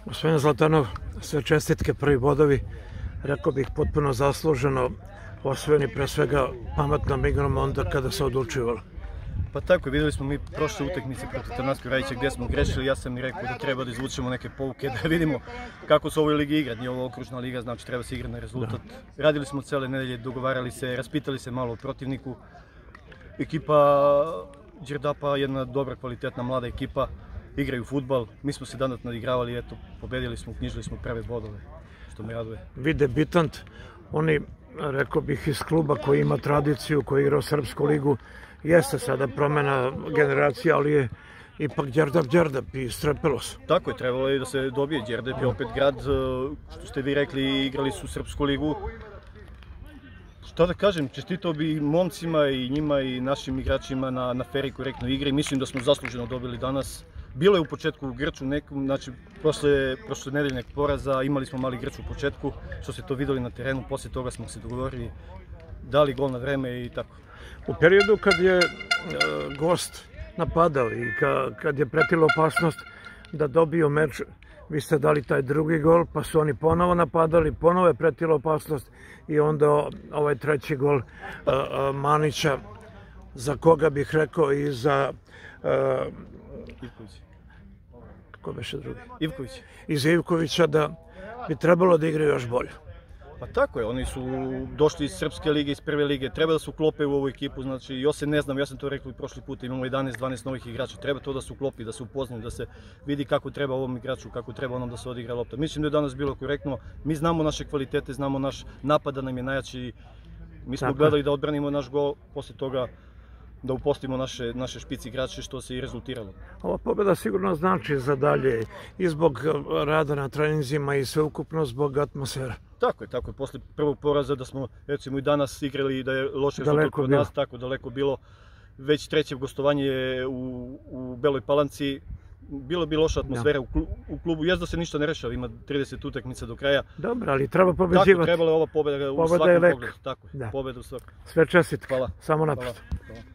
Gospodin Zlatanov, sve čestitke, prvi bodovi, rekao bih potpuno zasluženo, osvojeni pre svega pametnom igrom onda kada se odlučivalo. Pa tako, videli smo mi prošle utakmice protiv Trnavskog Rajića gdje smo grešili, ja sam i rekao da treba da izvučemo neke pouke, da vidimo kako se u ovoj ligi igra, nije ovo okružna liga, znači treba se igrati na rezultat. Radili smo cele nedelje, dogovarali se, raspitali se malo o protivniku. Ekipa Đerdapa, jedna dobra, kvalitetna, mlada ekipa, igraju fudbal, mi smo se danas nadigravali, eto, pobedili smo, knjižili smo prve bodove, što me raduje. Vi debitant, oni, rekao bih, iz kluba koji ima tradiciju, koji igra u Srpsku ligu, jeste sada promjena generacija, ali je ipak Đerdap i strepelo se. Tako je, trebalo je da se dobije. Đerdap je opet grad, što ste vi rekli, igrali su Srpsku ligu. Šta da kažem, čestitao bi momcima i njima i našim igračima na fer i korektnoj igri. Mislim da smo zasluženo dobili danas. Bilo je u početku grč u nekom, znači prošle nedeljnog poraza imali smo mali grč u početku, što se to videli na terenu, poslije toga smo se dogovorili, dali gol na vreme i tako. U periodu kad je gost napadao i kad je pretila opasnost da dobiju meč, vi ste dali taj drugi gol, pa su oni ponovo napadali, ponovo je pretila opasnost i onda ovaj treći gol Manića, za koga bih rekao i za... Ivković. Ko beše drugi? Ivković. Iz Ivkovića da bi trebalo da igraju još bolje. Pa tako je, oni su došli iz Srpske lige, iz prve lige, treba da se uklope u ovu ekipu, znači ja se ne znam, ja sam to rekao i prošli put, imamo 11-12 novih igrača, treba to da se uklopi, da se upoznaju, da se vidi kako treba ovom igraču, kako treba onom da se odigra lopta. Mislim da je danas bilo korektno, mi znamo naše kvalitete, znamo naš napad da nam je najjači, mi smo gledali da odbranimo naš gol, poslije toga da upostimo naše špici igrače, što se i rezultiralo. Ova pobjeda sigurno znači za dalje i zbog rada na treninzima i sveukupno zbog atmosfere. Tako je, posle prvog poraza da smo recimo i danas igrali i da je loše rezultat kod nas, tako daleko bilo, već treće gostovanje u Beloj Palanci, bilo bi loša atmosfera u klubu, jezda se ništa ne rešava, ima 30 utakmica do kraja. Dobro, ali treba pobeđivati. Tako, trebala je ova pobjeda u svakom pogledu, tako je, pobjeda u svakom. Sve čestitke, samo napred. Hvala.